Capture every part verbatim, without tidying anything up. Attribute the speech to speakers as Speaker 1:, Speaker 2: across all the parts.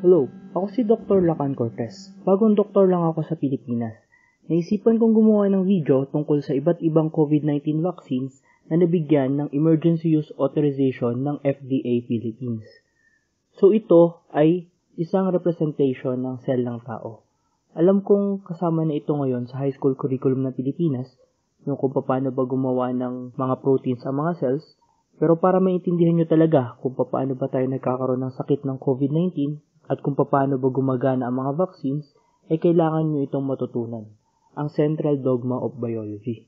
Speaker 1: Hello, ako si Doctor Lacan Cortez. Bagong doktor lang ako sa Pilipinas. Naisipan kong gumawa ng video tungkol sa iba't ibang COVID nineteen vaccines na nabigyan ng Emergency Use Authorization ng F D A Philippines. So ito ay isang representation ng cell ng tao. Alam kong kasama na ito ngayon sa high school curriculum ng Pilipinas, yung kung paano ba gumawa ng mga proteins ang mga cells, pero para maintindihan nyo talaga kung paano ba tayo nagkakaroon ng sakit ng COVID nineteen at kung paano ba gumagana ang mga vaccines, ay kailangan nyo itong matutunan, ang Central Dogma of Biology.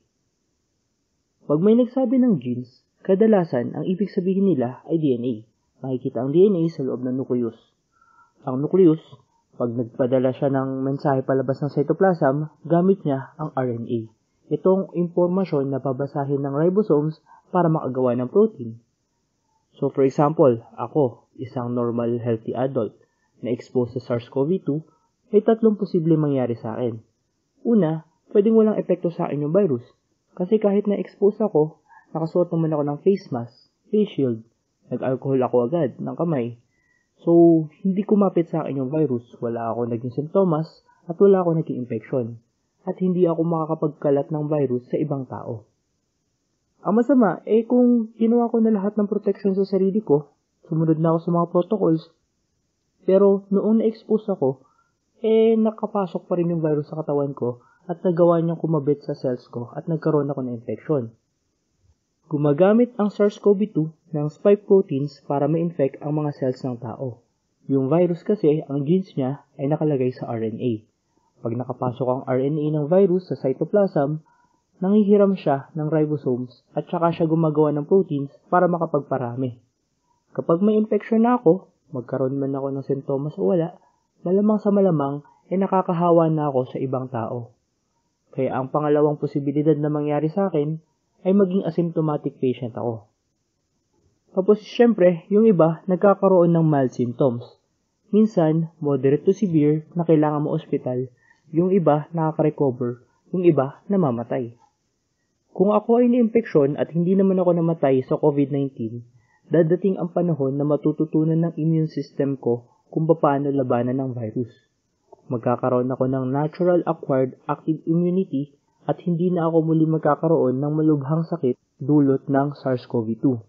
Speaker 1: Pag may nagsabi ng genes, kadalasan ang ibig sabihin nila ay D N A. Makikita ang D N A sa loob ng nucleus. Ang nucleus, pag nagpadala siya ng mensahe palabas ng cytoplasm, gamit niya ang R N A. Itong impormasyon na babasahin ng ribosomes para makagawa ng protein. So for example, ako, isang normal healthy adult na exposed sa SARS-CoV two, may tatlong posible mangyari sa akin. Una, pwedeng walang epekto sa akin yung virus. Kasi kahit na-expose ako, nakasuot naman ako ng face mask, face shield, nag-alcohol ako agad ng kamay. So, hindi kumapit sa akin yung virus. Wala ako naging simptomas at wala ako naging infection. At hindi ako makakapagkalat ng virus sa ibang tao. Ang masama, eh kung ginawa ko na lahat ng protection sa sarili ko, sumunod na ako sa mga protocols, pero noong na-expose ako, eh nakapasok pa rin yung virus sa katawan ko at nagawa niyang kumabit sa cells ko at nagkaroon ako ng infection. Gumagamit ang SARS-CoV two ng spike proteins para ma-infect ang mga cells ng tao. Yung virus kasi, ang genes niya ay nakalagay sa R N A. Pag nakapasok ang R N A ng virus sa cytoplasm, nanghihiram siya ng ribosomes at saka siya gumagawa ng proteins para makapagparami. Kapag may infection na ako, magkaroon man ako ng sintomas o wala, malamang sa malamang ay eh nakakahawa na ako sa ibang tao. Kaya ang pangalawang posibilidad na mangyari sa akin ay maging asymptomatic patient ako. Tapos syempre, yung iba nagkakaroon ng mild symptoms. Minsan, moderate to severe na kailangan mo ospital, yung iba nakaka-recover, yung iba namamatay. Kung ako ay na-infeksyon at hindi naman ako namatay sa COVID nineteen, dadating ang panahon na matututunan ng immune system ko kung paano labanan ng virus. Magkakaroon ako ng natural acquired active immunity at hindi na ako muli magkakaroon ng malubhang sakit dulot ng SARS-CoV two.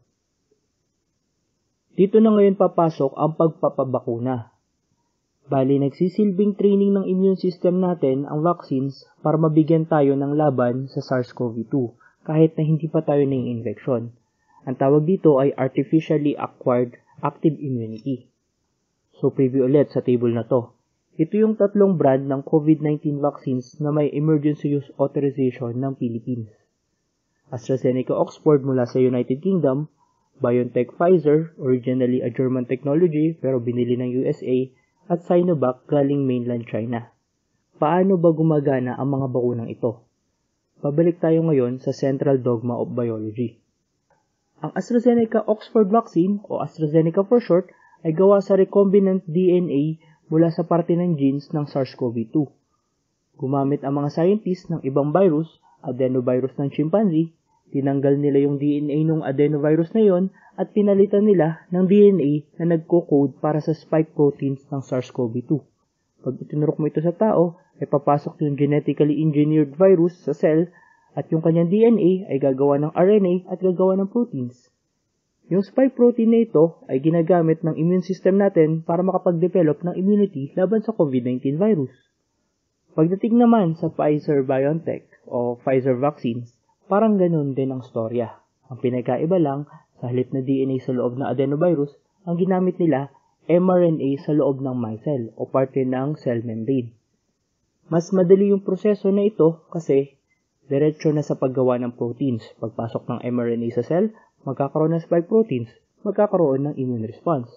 Speaker 1: Dito na ngayon papasok ang pagpapabakuna. Bali, nagsisilbing training ng immune system natin ang vaccines para mabigyan tayo ng laban sa SARS-CoV two kahit na hindi pa tayo na-infection. Ang tawag dito ay artificially acquired active immunity. So, preview ulit sa table na to. Ito yung tatlong brand ng COVID nineteen vaccines na may Emergency Use Authorization ng Philippines. AstraZeneca Oxford mula sa United Kingdom, BioNTech Pfizer, originally a German technology pero binili ng U S A, at Sinovac galing mainland China. Paano ba gumagana ang mga bakunang ito? Pabalik tayo ngayon sa Central Dogma of Biology. Ang AstraZeneca Oxford vaccine o AstraZeneca for short ay gawa sa recombinant D N A mula sa parte ng genes ng SARS-CoV two. Gumamit ang mga scientists ng ibang virus, adenovirus ng chimpanzee, tinanggal nila yung D N A ng adenovirus na yon at pinalitan nila ng D N A na nagko-code para sa spike proteins ng SARS-CoV two. Pag itinurok mo ito sa tao, ay papasok yung genetically engineered virus sa cell at yung kanyang D N A ay gagawa ng R N A at gagawa ng proteins. Yung spike protein na ito ay ginagamit ng immune system natin para makapag-develop ng immunity laban sa COVID nineteen virus. Pagdating naman sa Pfizer-BioNTech o Pfizer vaccines, parang ganun din ang storya. Ang pinagkaiba lang, sa halip na D N A sa loob ng adenovirus, ang ginamit nila M R N A sa loob ng micelle o parte ng cell membrane. Mas madali yung proseso na ito kasi diretso na sa paggawa ng proteins. Pagpasok ng M R N A sa cell, magkakaroon ng spike proteins, magkakaroon ng immune response.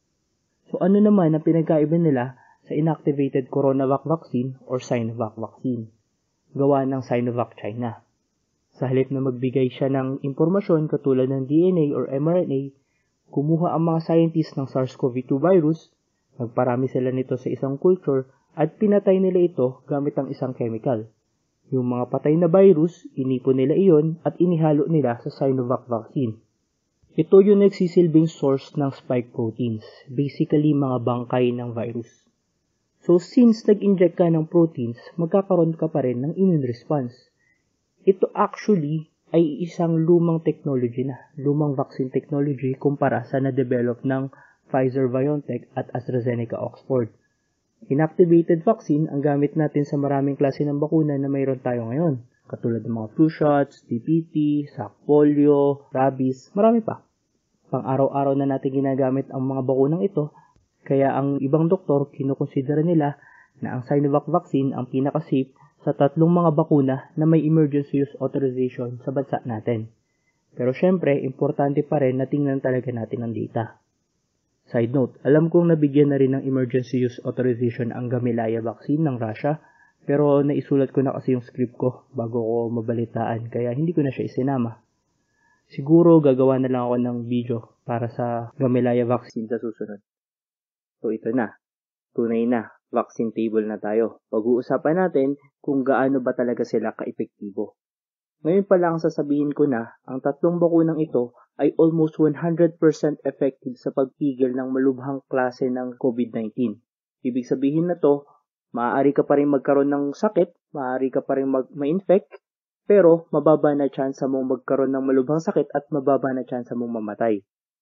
Speaker 1: So ano naman ang pinagkaiba nila sa inactivated coronavac vaccine or Sinovac vaccine? Gawa ng Sinovac China. Sa halip na magbigay siya ng impormasyon katulad ng D N A or M R N A, kumuha ang mga scientists ng SARS-CoV two virus, nagparami sila nito sa isang culture at pinatay nila ito gamit ang isang chemical. Yung mga patay na virus, inipon nila iyon at inihalo nila sa Sinovac vaccine. Ito yung nagsisilbing source ng spike proteins, basically mga bangkay ng virus. So since nag-inject ka ng proteins, magkakaroon ka pa rin ng immune response. Ito actually ay isang lumang technology na, lumang vaccine technology kumpara sa na-develop ng Pfizer-BioNTech at AstraZeneca-Oxford. Inactivated vaccine ang gamit natin sa maraming klase ng bakuna na mayroon tayo ngayon, katulad ng mga flu shots, D P T, sac polio, rabies, marami pa. Pang-araw-araw na natin ginagamit ang mga bakunang ito, kaya ang ibang doktor kinukonsidera nila na ang Sinovac vaccine ang pinaka-safe sa tatlong mga bakuna na may emergency use authorization sa bansa natin. Pero syempre, importante pa rin na tingnan talaga natin ang data. Side note, alam kong nabigyan na rin ng emergency use authorization ang Gamaleya vaccine ng Russia, pero naisulat ko na kasi yung script ko bago ko mabalitaan, kaya hindi ko na siya isinama. Siguro gagawa na lang ako ng video para sa Gamaleya vaccine sa susunod. So ito na, tunay na, vaccine table na tayo. Pag-uusapan natin kung gaano ba talaga sila ka-epektibo. Ngayon pa lang sasabihin ko na, ang tatlong bakunang ito ay almost one hundred percent effective sa pagpigil ng malubhang klase ng COVID nineteen. Ibig sabihin na to, maaari ka pa rin magkaroon ng sakit, maaari ka pa rin mag- ma-infect, pero mababa na chance mong magkaroon ng malubhang sakit at mababa na chance mong mamatay.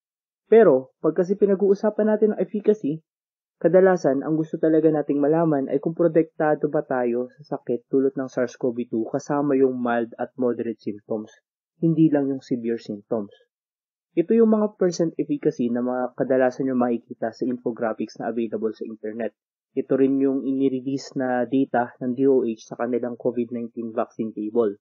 Speaker 1: Pero, pag kasi pinag-uusapan natin ng efficacy, kadalasan ang gusto talaga nating malaman ay kung protektado ba tayo sa sakit tulad ng SARS-C o V two kasama yung mild at moderate symptoms, hindi lang yung severe symptoms. Ito yung mga percent efficacy na mga kadalasan nyo makikita sa infographics na available sa internet. Ito rin yung inirelease na data ng D O H sa kanilang COVID nineteen vaccine table.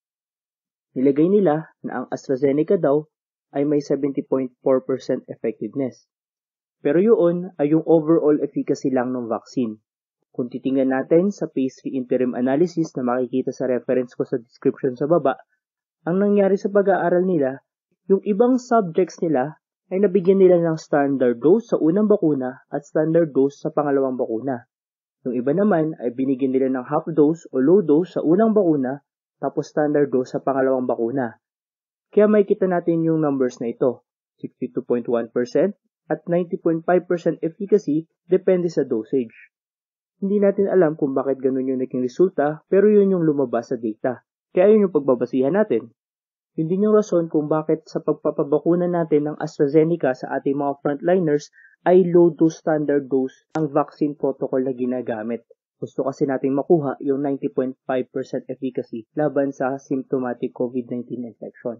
Speaker 1: Nilagay nila na ang AstraZeneca daw ay may seventy point four percent effectiveness. Pero yun ay yung overall efficacy lang ng vaccine. Kung titingnan natin sa phase three interim analysis na makikita sa reference ko sa description sa baba, ang nangyari sa pag-aaral nila, yung ibang subjects nila ay nabigyan nila ng standard dose sa unang bakuna at standard dose sa pangalawang bakuna. Yung iba naman ay binigyan nila ng half dose o low dose sa unang bakuna tapos standard dose sa pangalawang bakuna. Kaya makikita natin yung numbers na ito, sixty-two point one percent at ninety point five percent efficacy depende sa dosage. Hindi natin alam kung bakit ganun yung naging resulta, pero yun yung lumabas sa data. Kaya yun yung pagbabasihan natin. Yun din yung rason kung bakit sa pagpapabakuna natin ng AstraZeneca sa ating mga frontliners ay low dose standard dose ang vaccine protocol na ginagamit. Gusto kasi natin makuha yung ninety point five percent efficacy laban sa symptomatic COVID nineteen infection.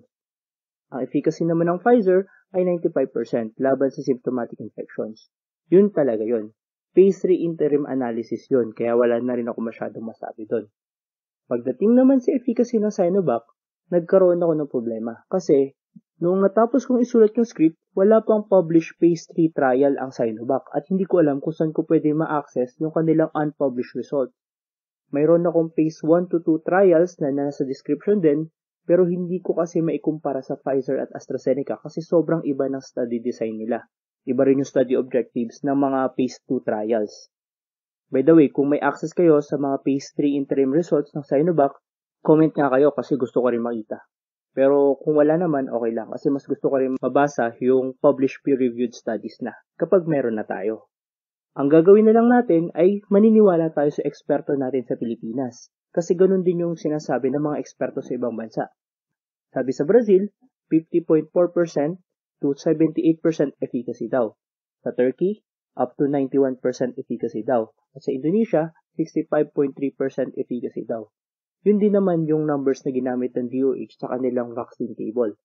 Speaker 1: Ang efficacy naman ng Pfizer ay ninety-five percent laban sa symptomatic infections. Yun talaga yun. Phase three interim analysis yun, kaya wala na rin ako masyadong masabi doon. Pagdating naman sa efficacy ng Sinovac, nagkaroon ako ng problema. Kasi, noong natapos kong isulat yung script, wala pang published phase three trial ang Sinovac at hindi ko alam kung saan ko pwede ma-access yung kanilang unpublished result. Mayroon akong phase one to two trials na nasa description din, pero hindi ko kasi maikumpara sa Pfizer at AstraZeneca kasi sobrang iba ng study design nila. Iba rin yung study objectives ng mga phase two trials. By the way, kung may access kayo sa mga phase three interim results ng Sinovac, comment nga kayo kasi gusto ko rin makita. Pero kung wala naman, okay lang kasi mas gusto ko rin mabasa yung published peer-reviewed studies na kapag meron na tayo. Ang gagawin na lang natin ay maniniwala tayo sa eksperto natin sa Pilipinas kasi ganun din yung sinasabi ng mga eksperto sa ibang bansa. Sabi sa Brazil, fifty point four percent to seventy-eight percent efficacy daw. Sa Turkey, up to ninety-one percent efficacy daw. At sa Indonesia, sixty-five point three percent efficacy daw. Yun din naman yung numbers na ginamit ng D O H sa kanilang vaccine table.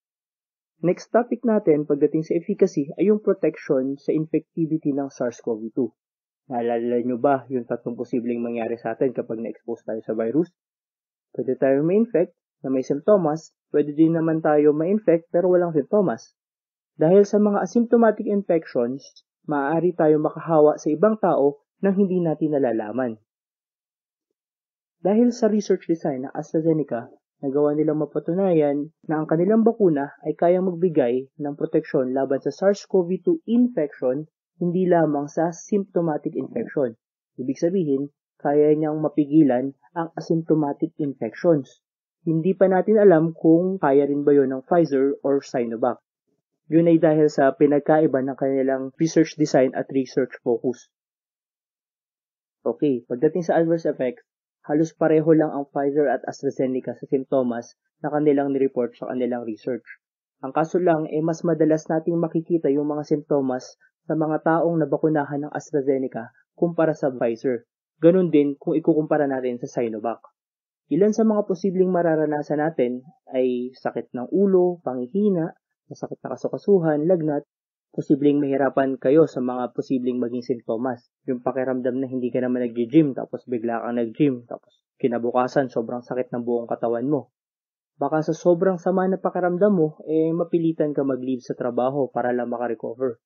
Speaker 1: Next topic natin pagdating sa efficacy ay yung protection sa infectivity ng SARS-C o V two. Naalala nyo ba yung tatlong posibleng mangyari sa atin kapag na-expose tayo sa virus? Pwede tayo ma-infect na may simptomas, pwede din naman tayo ma-infect pero walang simptomas. Dahil sa mga asymptomatic infections, maaari tayo makahawa sa ibang tao nang hindi natin nalalaman. Dahil sa research design ng AstraZeneca, nagawa nilang mapatunayan na ang kanilang bakuna ay kayang magbigay ng proteksyon laban sa SARS-C o V two infection, hindi lamang sa symptomatic infection. Ibig sabihin, kaya niyang mapigilan ang asymptomatic infections. Hindi pa natin alam kung kaya rin ba yun ng Pfizer or Sinovac. Yun ay dahil sa pinagkaiba ng kanilang research design at research focus. Okay, pagdating sa adverse effects, halos pareho lang ang Pfizer at AstraZeneca sa simptomas na kanilang nireport sa kanilang research. Ang kaso lang ay eh, mas madalas nating makikita yung mga simptomas sa mga taong nabakunahan ng AstraZeneca kumpara sa Pfizer. Ganun din kung ikukumpara natin sa Sinovac. Ilan sa mga posibleng mararanasan natin ay sakit ng ulo, pangihina, masakit na kasukasuhan, lagnat, posibleng mahirapan kayo sa mga posibleng maging simptomas. Yung pakiramdam na hindi ka naman nag-gym tapos bigla kang nag-gym tapos kinabukasan sobrang sakit ng buong katawan mo. Baka sa sobrang sama na pakiramdam mo, eh mapilitan ka mag-leave sa trabaho para lang makarecover.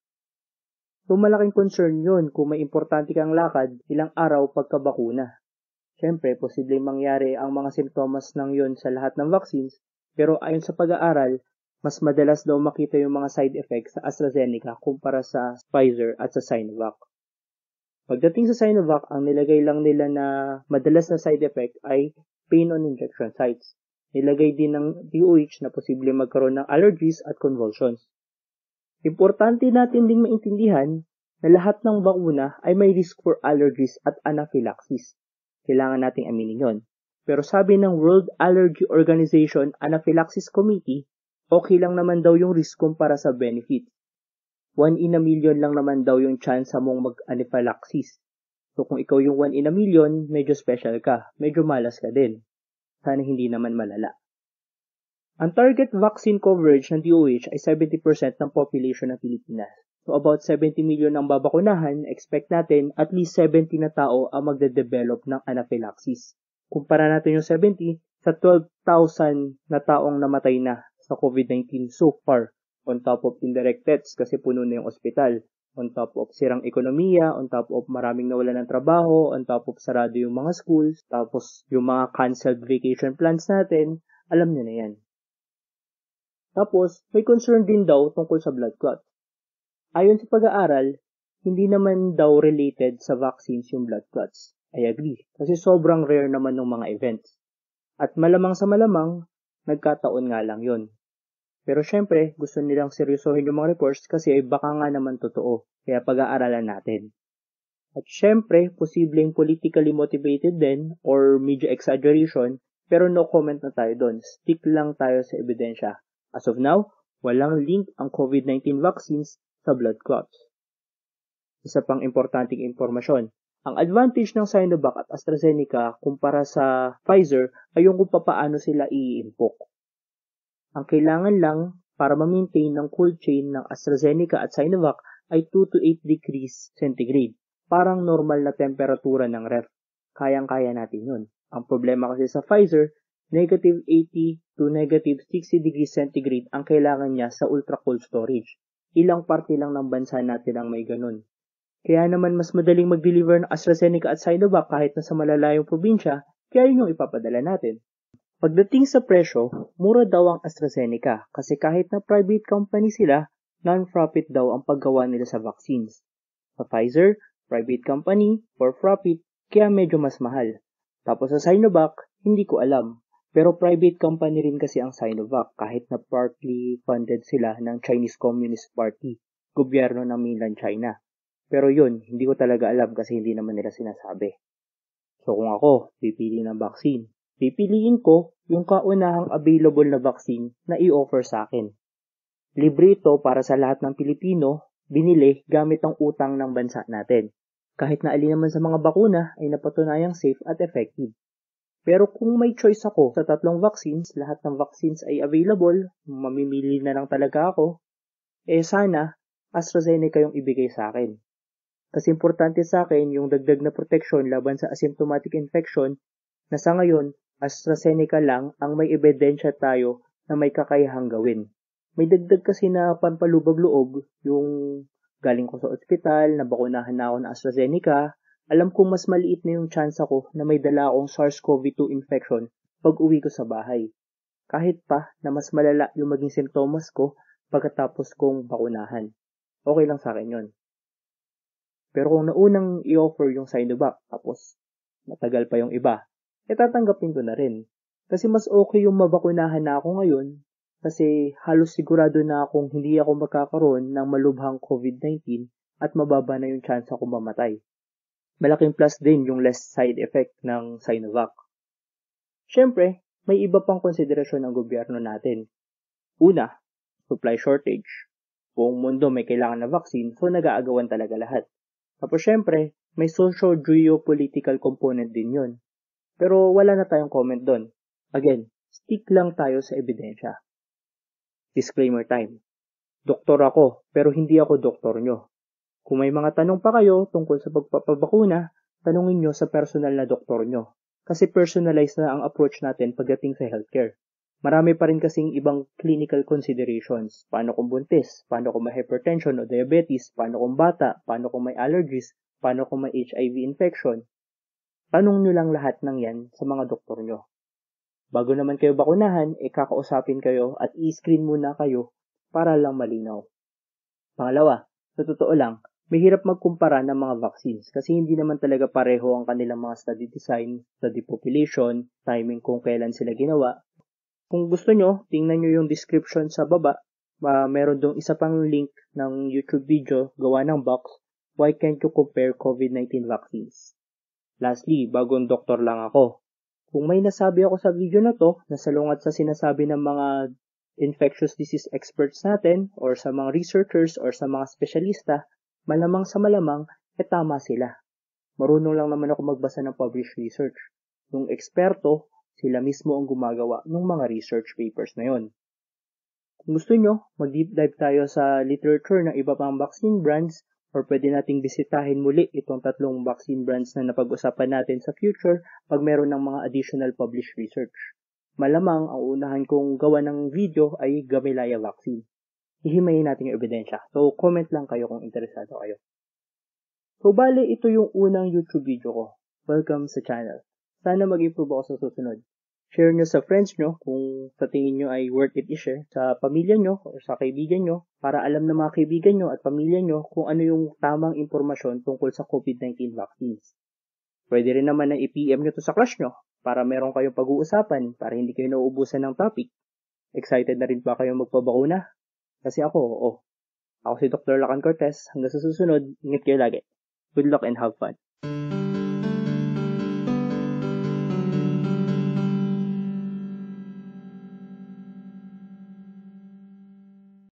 Speaker 1: So malaking concern yun kung may importante kang lakad ilang araw pagkabakuna. Siyempre, posibleng mangyari ang mga simptomas ng yun sa lahat ng vaccines, pero ayon sa pag-aaral, mas madalas daw makita yung mga side effects sa AstraZeneca kumpara sa Pfizer at sa Sinovac. Pagdating sa Sinovac, ang nilagay lang nila na madalas na side effect ay pain on injection sites. Nilagay din ng D O H na posibleng magkaroon ng allergies at convulsions. Importante natin ding maintindihan na lahat ng bakuna ay may risk for allergies at anaphylaxis. Kailangan nating aminin yon. Pero sabi ng World Allergy Organization Anaphylaxis Committee, okay lang naman daw yung risk kumpara sa benefit. One in a million lang naman daw yung chance mong mag-anaphylaxis. So kung ikaw yung one in a million, medyo special ka, medyo malas ka din. Sana hindi naman malala. Ang target vaccine coverage ng D O H ay seventy percent ng population ng Pilipinas. So about seventy million ang babakunahan, expect natin at least seventy na tao ang magde-develop ng anaphylaxis. Kumpara natin yung seventy sa twelve thousand na taong namatay na sa COVID nineteen so far, on top of indirect deaths kasi puno na yung ospital, on top of sirang ekonomiya, on top of maraming nawalan ng trabaho, on top of sarado yung mga schools, tapos yung mga canceled vacation plans natin, alam nyo na yan. Tapos, may concern din daw tungkol sa blood clot. Ayon sa pag-aaral, hindi naman daw related sa vaccines yung blood clots. I agree, kasi sobrang rare naman ng mga events. At malamang sa malamang, nagkataon nga lang yon. Pero syempre, gusto nilang seryosohin yung mga reports kasi baka nga naman totoo, kaya pag-aaralan natin. At syempre, posibleng politically motivated din or media exaggeration, pero no comment na tayo doon. Stick lang tayo sa ebidensya. As of now, walang link ang COVID nineteen vaccines sa blood clots. Isa pang importanteng impormasyon, ang advantage ng Sinovac at AstraZeneca kumpara sa Pfizer ay yung kung paano sila i-impok. Ang kailangan lang para ma-maintain ng cold chain ng AstraZeneca at Sinovac ay two to eight degrees centigrade. Parang normal na temperatura ng ref. Kayang-kaya natin yun. Ang problema kasi sa Pfizer, negative eighty to negative sixty degrees centigrade ang kailangan niya sa ultra-cold storage. Ilang parte lang ng bansa natin ang may ganun. Kaya naman mas madaling mag-deliver ng AstraZeneca at Sinovac kahit na sa malalayong probinsya, kaya yun yung ipapadala natin. Pagdating sa presyo, mura daw ang AstraZeneca kasi kahit na private company sila, non-profit daw ang paggawa nila sa vaccines. Sa Pfizer, private company, for profit, kaya medyo mas mahal. Tapos sa Sinovac, hindi ko alam. Pero private company rin kasi ang Sinovac kahit na partly funded sila ng Chinese Communist Party, gobyerno ng mainland China. Pero yun, hindi ko talaga alam kasi hindi naman nila sinasabi. So kung ako, pipili ng vaccine, pipiliin ko yung kaunahang available na vaccine na i-offer sa akin. Libre ito para sa lahat ng Pilipino, binili gamit ang utang ng bansa natin. Kahit na alin naman sa mga bakuna ay napatunayang safe at effective. Pero kung may choice ako sa tatlong vaccines, lahat ng vaccines ay available, mamimili na lang talaga ako, eh sana AstraZeneca yung ibigay sa akin. Kasi importante sa akin yung dagdag na proteksyon laban sa asymptomatic infection na sa ngayon, AstraZeneca lang ang may ebidensya tayo na may kakayahang gawin. May dagdag kasi na pampalubag-loob yung galing ko sa ospital, nabakunahan na ako ng AstraZeneca, alam kong mas maliit na yung chance ako na may dala akong SARS-CoV two infection pag uwi ko sa bahay. Kahit pa na mas malala yung maging simptomas ko pagkatapos kong bakunahan. Okay lang sa akin yun. Pero kung naunang i-offer yung Sinovac tapos matagal pa yung iba, eh tatanggapin ko na rin. Kasi mas okay yung mabakunahan na ako ngayon kasi halos sigurado na akong hindi ako magkakaroon ng malubhang COVID nineteen at mababa na yung chance ako mamatay. Malaking plus din yung less side effect ng Sinovac. Siyempre, may iba pang konsiderasyon ng gobyerno natin. Una, supply shortage. Buong mundo may kailangan na vaccine, so nag-aagawan talaga lahat. Tapos syempre, may socio-geopolitical component din yun. Pero wala na tayong comment doon. Again, stick lang tayo sa ebidensya. Disclaimer time. Doktor ako, pero hindi ako doktor nyo. Kung may mga tanong pa kayo tungkol sa pagpapabakuna, tanungin nyo sa personal na doktor nyo. Kasi personalized na ang approach natin pagdating sa healthcare. Marami pa rin kasing ibang clinical considerations. Paano kung buntis? Paano kung may hypertension o diabetes? Paano kung bata? Paano kung may allergies? Paano kung may H I V infection? Tanong nyo lang lahat ng yan sa mga doktor nyo. Bago naman kayo bakunahan, e kakausapin kayo at i-screen muna kayo para lang malinaw. Pangalawa, sa totoo lang, mahirap magkumpara ng mga vaccines kasi hindi naman talaga pareho ang kanilang mga study design, study population, timing kung kailan sila ginawa. Kung gusto nyo, tingnan nyo yung description sa baba. Uh, meron dong isa pang link ng YouTube video gawa ng box, Why Can't You Compare COVID nineteen Vaccines? Lastly, bagong doktor lang ako. Kung may nasabi ako sa video na to na salungat sa sinasabi ng mga infectious disease experts natin or sa mga researchers or sa mga spesyalista, malamang sa malamang, eh tama sila. Marunong lang naman ako magbasa ng published research. Yung eksperto, sila mismo ang gumagawa ng mga research papers na yon. Kung gusto nyo, mag-deep dive tayo sa literature ng iba pang vaccine brands or pwede nating bisitahin muli itong tatlong vaccine brands na napag-usapan natin sa future pag meron ng mga additional published research. Malamang ang unahan kong gawa ng video ay Gamilaya vaccine. Ihimayin natin yung ebidensya. So, comment lang kayo kung interesado kayo. So, bale, ito yung unang YouTube video ko. Welcome sa channel. Sana mag-improve ako sa susunod. Share nyo sa friends nyo kung sa tingin nyo ay worth it i-share sa pamilya nyo o sa kaibigan nyo para alam ng mga kaibigan nyo at pamilya nyo kung ano yung tamang impormasyon tungkol sa COVID nineteen vaccines. Pwede rin naman na i-P M nyo to sa crush nyo para meron kayong pag-uusapan para hindi kayo nauubusan ng topic. Excited na rin ba kayong magpabakuna? Kasi ako, oo. Ako si Doctor Lacan Cortez. Hanggang sa susunod, ingat kayo lagi. Good luck and have fun.